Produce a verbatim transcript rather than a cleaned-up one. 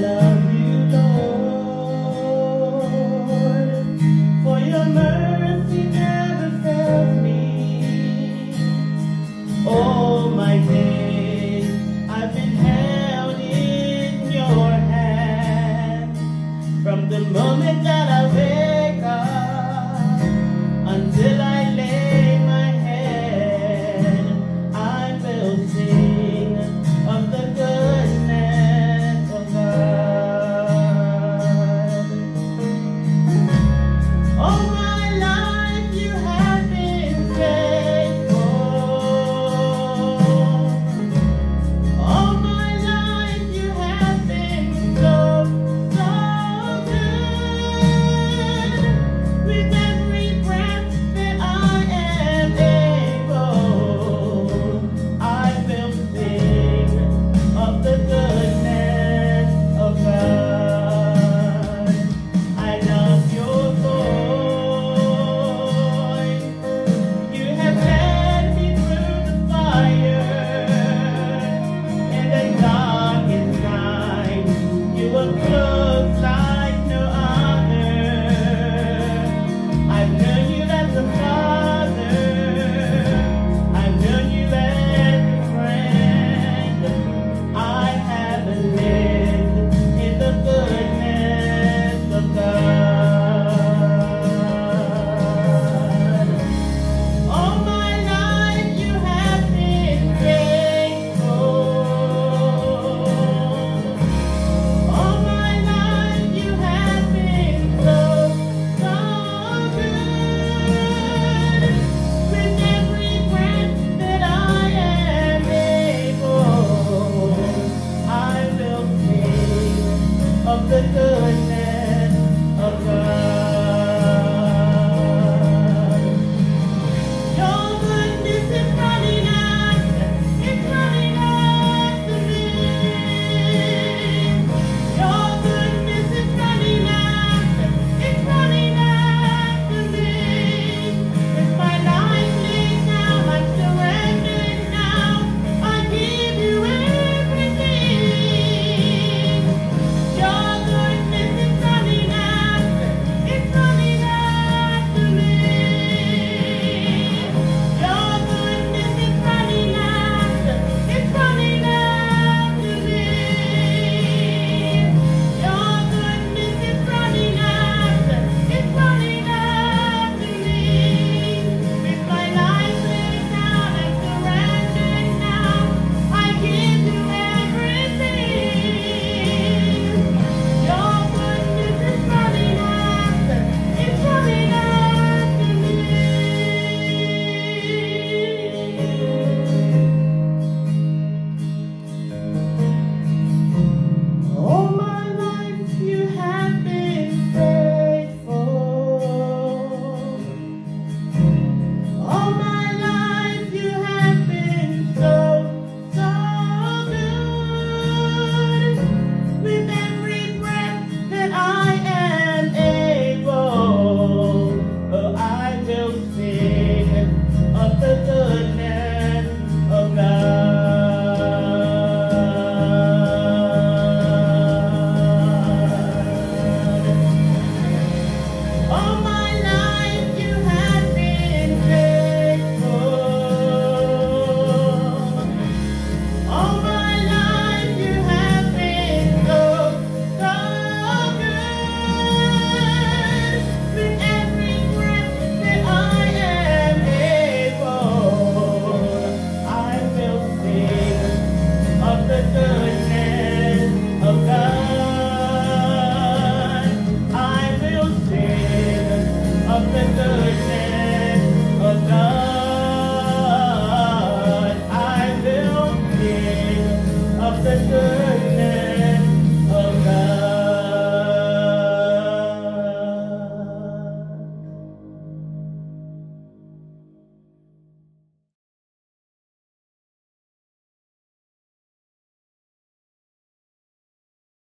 love you, Lord, for your mercy never fails me. All my days I've been held in your hand. From the moment that I wake up until I lay my head, I will sing of the goodness of God. All my life you have been faithful. All my life you have been so, so good. With every breath that I am able, I will sing of the goodness of God. I love your voice. You have led me through the fire, in the darkest night. You were close like no other. I've known you as a father. I've known you as a friend. I have lived in the goodness of God. All my life you have been faithful. All my life you have been so, so good. With every breath that I am able, I will sing of the goodness